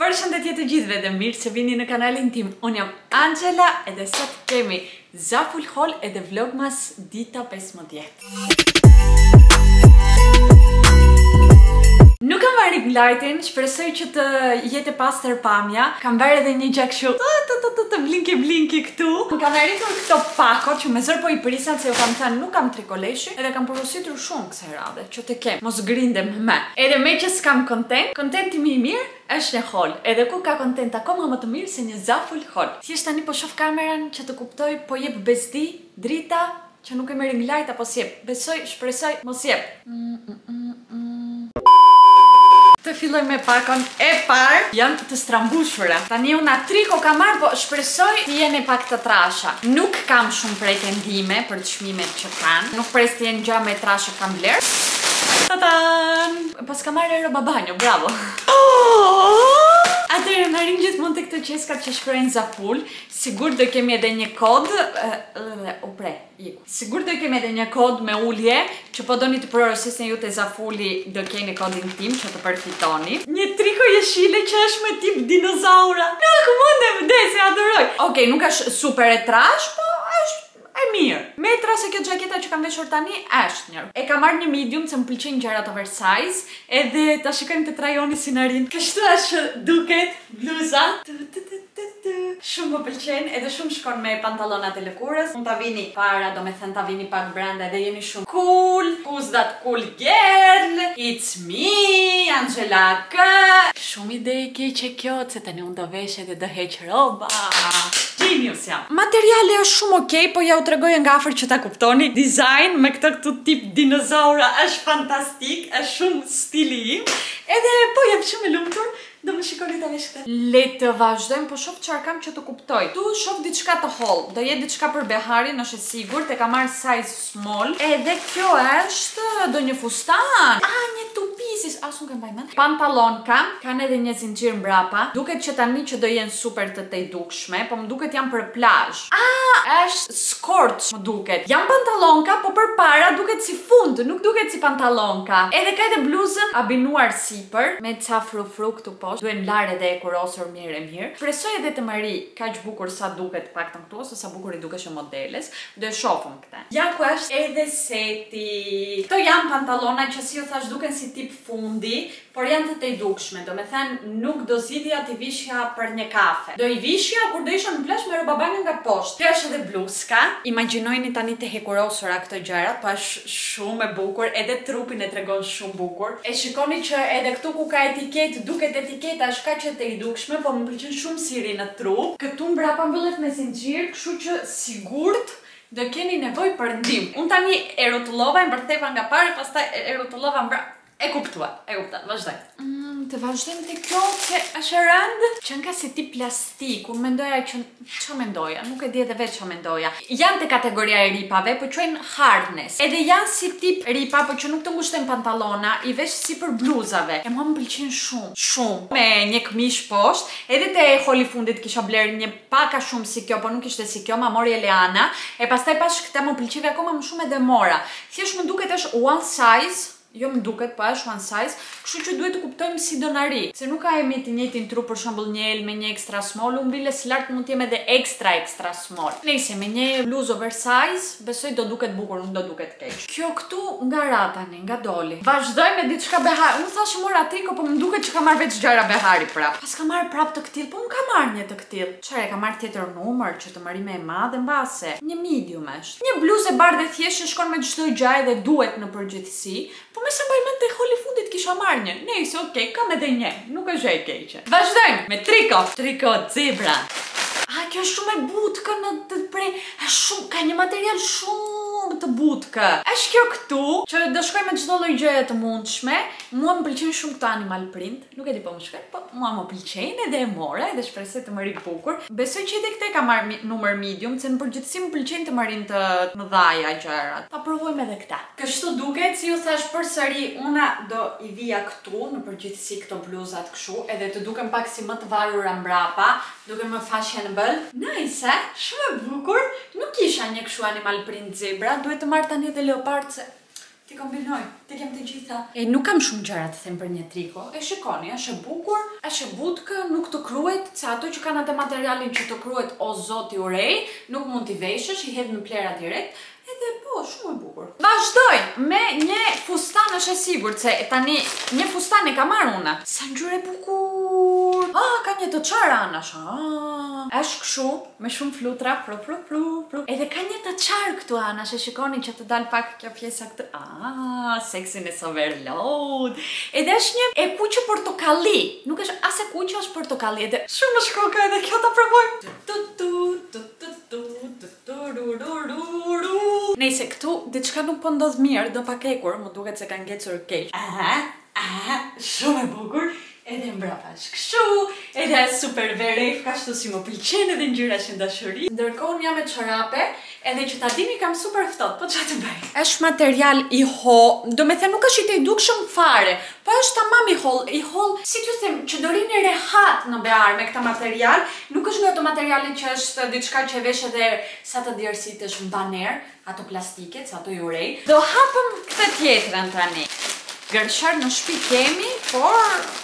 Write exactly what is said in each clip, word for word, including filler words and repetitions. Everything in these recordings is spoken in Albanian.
Përshëndetje të gjithëve dhe mirë se vini në kanalin tim. Unë jam Angela edhe sot kemi Zafull Haul edhe vlogmas dita pesëmbëdhjetë. Nuk kam varë lightin, shpresoj që të jetë pastër pamja. Kam varë edhe një gjak kështu të blinki blinki këtu. Më kam arritur këto pakot që me zër po i prisan se ju kam thënë nuk kam trikoleshi edhe kam porositur shumë kësaj radhe që të kem, mos grindem me. Edhe me që s'kam content, contenti më i mirë është një haul. Edhe ku ka content akoma më të mirë se një Zafull Haul. Thjesht tani po shoh kameran që të kuptoj po jep bezdi, drita që nuk e merr ring light apo s'jep. Besoj, shpresoj mos jep. Mm, mm, mm, mm. Të filloj me pakon e parë, janë të strambushura. Tani unë atë triko kam marrë, po shpresoj të jeni pak të trasha. Nuk kam shumë pretendime për çmimet që kanë. Nuk pres të jenë gjë me trashë kam bler. Tadan! Pas kam marrë roba banjo, bravo. Atëherë në rinjë gjithmonë të këto qeskat që shkruajnë Zafull, sigur do kemi edhe një kod, u pre, iku. Sigur do kemi edhe një kod me ullje, që po doni të porosisni ju të Zafulli do keni kodin tim që të përfitoni. Një triko jeshile që është me tip dinozaura. Nuk mund e vde, se adoroj. Okej, nuk është super e trash, po është e mirë. Me tra se kjo gjaketa që kam veshur tani është një. E kam marrë një medium se më pëlqejnë gjërat oversize, edhe ta shikojmë të trajoni si në rinë. Kështu është duket bluza. Shumë më pëlqen, edhe shumë shkon me pantallonat e lëkurës. Mund ta vini para, do me thënë ta vini pak brenda edhe jeni shumë cool. Who's that cool girl? It's me, Angela K. Shumë ide e keqe kjo, se tani unë do vesh edhe do heq roba. Genius jam. Materiale është shumë okej, po ja u tregoj nga afër që ta kuptoni. Design me këtë këtu tip dinozaura është fantastik, është shumë stili im. Edhe po jam shumë e lumtur. Do më shikoni të vesh këtë. Le të vazhdojmë, po shoh çfarë kam që të kuptoj. Tu shoh diçka të holl. Do jetë diçka për beharin, është e sigurt, e kam marrë size small. Edhe kjo është do një fustan. Ah, një two pieces, as nuk e mbaj mend. Pantallon kam, kanë edhe një zinxhir mbrapa. Duket që tani që do jenë super të tejdukshme, po më duket janë për plazh. Ah, është skort, më duket. Jan pantallonka, po përpara duket si fund, nuk duket si pantallonka. Edhe ka edhe bluzën abinuar sipër me ca frufru këtu po. Duhen larë edhe e kurosur mirë e mirë. Shpresoj edhe të marri kaq bukur sa duket paktën këtu, ose sa bukur i dukesh modeles. Do e shohim këtë. Ja ku është edhe seti. Këto janë pantallona që si ju thash duken si tip fundi, por janë të tejdukshme. Do me thënë nuk do zgjidhja t'i vishja për një kafe. Do i vishja kur do isha në plazh me roba banjo nga poshtë. Kjo është edhe bluzka. Imagjinojeni tani të hekurosura këto gjërat, po është shumë e bukur, edhe trupin e tregon shumë bukur. E shikoni që edhe këtu ku ka etiketë duket etiketë Etiketa është kaq e tejdukshme, po më pëlqen shumë siri në trup. Këtu mbrapa mbyllet me zinxhir, kështu që sigurt do keni nevojë për ndihmë. Unë tani e rrotullova, e mbërtheva nga parë, pastaj e rrotullova mbra. E kuptua, e kupta, vazhdoj. Mm, të vazhdojmë te kjo që është e rëndë, që nga si tip plastik. Unë mendoja që ç'a mendoja, nuk e di edhe vetë ç'a mendoja. Janë te kategoria e ripave, po quajnë hardness. Edhe janë si tip ripa, po që nuk të ngushtojnë pantallona, i vesh si për bluzave. E mua më pëlqen shumë, shumë. Me një këmish poshtë, edhe te holi fundit kisha bler një paka shumë si kjo, po nuk ishte si kjo, ma mori Eleana, e pastaj pas këtë më pëlqeve akoma më shumë edhe mora. Thjesht më duket është one size. Jo më duket, po është one size, kështu që duhet të kuptojmë si do na ri. Se nuk ka e mi të njëjtin trup, për shembull një L me një extra small, unë bile si lart mund të jem edhe extra extra small. Nëse me një bluzë oversize, besoj do duket bukur, nuk do duket keq. Kjo këtu nga ratani, nga doli. Vazhdoj me diçka behari. Unë thashë mora triko, po më duket që ka marrë veç gjëra behari prap. Pas ka marrë prap të këtill, po unë ka marrë një të këtill. Çfarë ka marrë tjetër numër që të marrë me e madhe mbase? Një medium është. Një bluzë e bardhë thjesht që shkon me çdo gjë edhe duhet në përgjithësi. Po me se mbajmen të holi fundit kisha marrë një. Nejse, okej, kam edhe një. Nuk është e keqe. Vazhdojmë me triko. Triko zebra. A, kjo është shumë e butë në të pre... Shumë, ka një material shumë të butë. Është kjo këtu, që do shkoj me çdo lloj gjëje të mundshme. Mua më pëlqen shumë këto animal print. Nuk e di po më shkoj, po mua më pëlqejnë edhe e mora, edhe shpresoj të më ri bukur. Besoj që edhe këtë ka marrë numër medium, se në përgjithësi më pëlqejnë të marrin të mëdhaja gjërat. Ta provojmë edhe këtë. Kështu duket, si ju thash përsëri, una do i vija këtu, në përgjithësi këto bluzat kështu, edhe të duken pak si më të varura mbrapa, duken më fashionable. Nice, shumë e bukur. Nuk isha një kështu animal print zebra, duhet të marrë tani edhe leopard se Ti kombinoj, ti kem të gjitha. E nuk kam shumë gjëra të them për një triko. E shikoni, është e bukur, është e butkë, nuk të kruhet, se ato që kanë atë materialin që të kruhet o zoti urej, nuk mund t'i veshësh, i hedh në plera direkt. Edhe po, shumë e bukur. Vazhdoj me një fustan, është e sigurt se tani një fustan e ka marrë una. Sa ngjyrë e bukur. Ah, ka një të çara anash. Ah, është kështu me shumë flutra, pru pru pru pru. Edhe ka një të çar këtu anash, e shikoni që të dal pak kjo pjesa këtu. Ah, sexiness overload. Edhe është një e kuqe portokalli. Nuk është as e kuqe as portokalli. Edhe shumë më shkoka edhe kjo ta provojmë. Nëse këtu diçka nuk po ndodh mirë, do pak ekur, më duket se kanë ngecur keq. Aha, aha, shumë e bukur. Edhe mbrapa është kështu, edhe super veref, ka shtu si më pëlqen edhe ngjyra që dashuri. Ndërkohë jam me çorape, edhe që ta dini kam super ftohtë, po çfarë të bëj? Është material i ho, do me thënë nuk është i të dukshëm fare, po është tamam i holl, i holl, si t'ju them, që do rini rehat në bear me këtë material, nuk është nga ato materiale që është diçka që e vesh edhe sa të djersitesh mbaner, ato plastike, sa ato i urej. Do hapëm këtë tjetrën tani. Gërshar në shtëpi kemi, por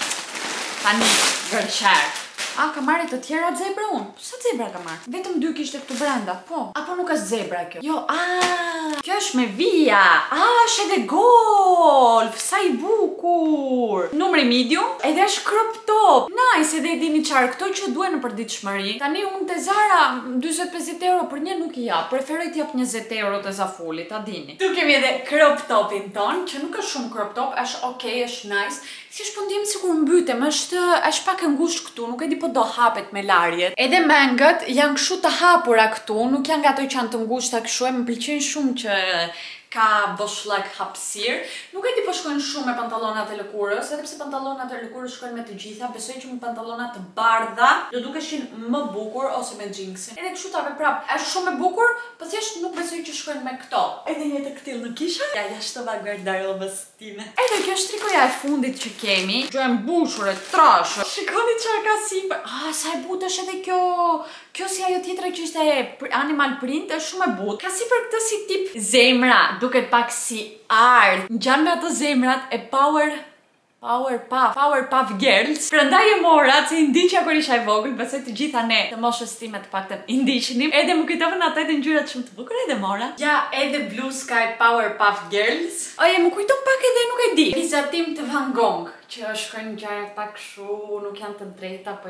tani, gërshar. A, ka marrë të tjera zebra unë? Sa zebra ka marrë? Vetëm dy kishte këtu brenda, po. Apo nuk është zebra kjo? Jo, a, kjo është me vija. A, është edhe golf. Sa i bukur. Numri medium, edhe është crop top. Nice, edhe e dini qarë, këto që duhen në përditshmëri. Tani unë te Zara dyzet pesëdhjetë euro për një nuk i jap. Preferoj t'jap njëzet euro te Zafuli, ta dini. Tu kemi edhe crop topin ton, që nuk është shumë crop top, është okay, është nice. Thjesht po ndjem sikur mbytem, është është pak e ngushtë këtu, nuk e di po do hapet me larjet. Edhe mangët janë kështu të hapura këtu, nuk janë nga ato që janë të ngushta kështu, e më pëlqejnë shumë që ka boshllak hapësirë. Nuk e di po shkojnë shumë me pantallonat e lëkurës, edhe pse pantallonat e lëkurës shkojnë me të gjitha, besoj që me pantallona të bardha do dukeshin më bukur ose me xhinksin. Edhe kështu ta prap, është shumë e bukur, po thjesht nuk besoj që shkojnë me këto. Edhe një të këtill nuk kisha. Ja, ja shtova guardarobës time. Edhe kjo është trikoja e fundit që kemi. Kjo e mbushur e trashë. Shikoni çfarë ka sipër. Ah, sa e butë është edhe kjo. Kjo si ajo tjetra që ishte animal print, është shumë e butë. Ka sipër këtë si tip zemra, duket pak si art. Ngjan me ato zemrat e Power Powerpuff, Powerpuff Girls. Prandaj e mora, se i ndiqja kur isha e vogël, besoj të gjitha ne të moshës time të paktën i ndiqnim. Edhe më kujtoven ato edhe ngjyrat shumë të bukura edhe mora. Ja, edhe Blue Sky Powerpuff Girls. Oje, më kujton pak edhe nuk e di. Vizatim të Van Gogh, që shkojnë gjërat pak kështu, nuk janë të drejta, po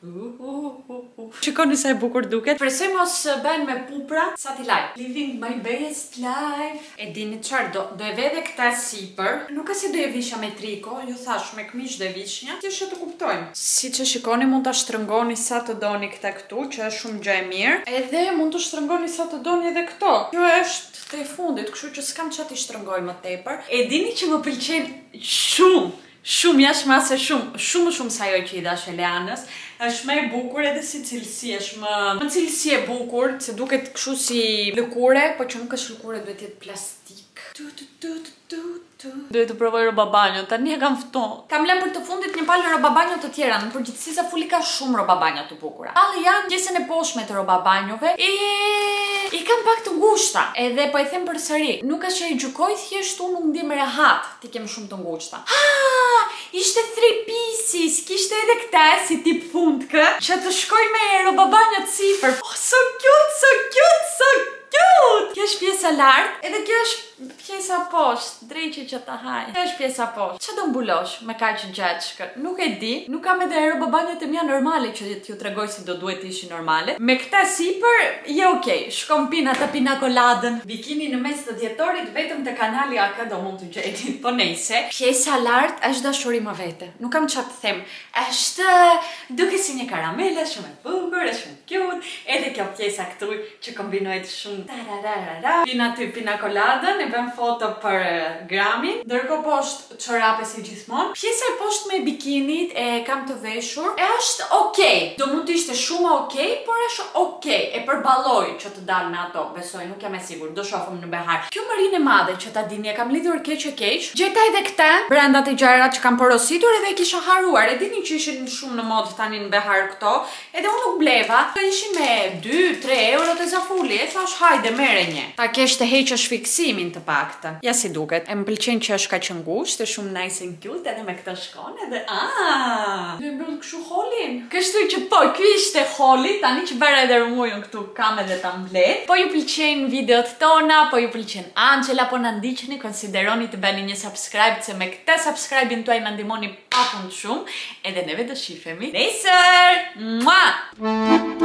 janë. Shikoni sa e bukur duket. Presoj mos bëhen me pupra, sa t'i like. Living my best life. E dini çfarë do, do e vedhe këta sipër. Nuk e si do e visha me triko, ju thash me këmish dhe vishnja, që që të kuptojmë. Si që shikoni mund të shtrëngoni sa të doni këta këtu, që është shumë gjë e mirë. Edhe mund të shtrëngoni sa të doni edhe këto. Kjo është të e fundit, kështu që s'kam që t'i shtrëngoj më tepër. E dini që më pëlqen shumë. Shumë jashtë masë shumë, shumë shumë sa jo që i dash Eleanës, është më e bukur edhe si cilësi, është më më cilësi e bukur, se duket kështu si lëkure, po që nuk është lëkure, duhet jetë plastik. Duhet të provoj roba banjo, tani e kam ftohtë. Kam lënë për të fundit një palë roba banjo të tjera, në përgjithësi Zafuli ka shumë roba banjo të bukura. Palë janë pjesën e poshtme të roba banjove, e i kam pak të ngushta. Edhe po e them përsëri, nuk është që i gjykoj, thjesht unë nuk ndjem rehat, ti kem shumë të ngushta. Ishte three pieces, kishte edhe këta si tip fundkë, që të shkoj me roba banjo të sipër. Oh, so cute, so cute, so cute! Kjo është pjesa lart, edhe kjo është pjesa poshtë, drejqe që ta haj. Kjo është pjesa poshtë. Që do mbulosh me kaq gjatë? Nuk e di, nuk kam edhe roba banjot e mia normale që t'ju tregoj si do duhet ishi normale. Me këta sipër, je okej, shkom pina të pinakoladën. Bikini në mes të djetorit, vetëm te kanali A K do mund të gjeni, po nejse. Pjesa lart është dashuri më vete. Nuk kam çfarë të them. Është duke si një karamele, shumë e bukur, është shumë cute. Edhe kjo pjesa këtu që kombinohet shumë tararara. Pina ty pinakoladën, e bëm foto për gramin. Ndërkohë poshtë çorape si gjithmonë. Pjesa e poshtë me bikinit e kam të veshur. E është okay. Do mund të ishte shumë okay, por është okay. E përballoj që të dal me ato. Besoj, nuk jam e sigurt. Do shohim në behar. Kjo marinë e madhe që ta dini e kam lidhur keq e keq. Gjeta edhe këta brenda të gjërat që kam porositur edhe e kisha haruar. E dini që ishin shumë në modë tani në behar këto. Edhe unë nuk bleva. Ishin me dy tre euro te Zafuli. E thash hajde merre një. pëlqen. Ta kesh të heqësh fiksimin të paktën. Ja si duket. E më pëlqen që është kaq ngushtë, është shumë nice and cute edhe me këtë shkon edhe. Ah! Ne mbyll kështu holin. Kështu që po, ky ishte holi, tani që bëra edhe rumujën këtu kam edhe ta mbledh. Po ju pëlqejnë videot tona, po ju pëlqen Angela, po na ndiqni, konsideroni të bëni një subscribe se me këtë subscribe-in tuaj na ndihmoni pafund shumë, edhe neve do shihemi nesër. Mua!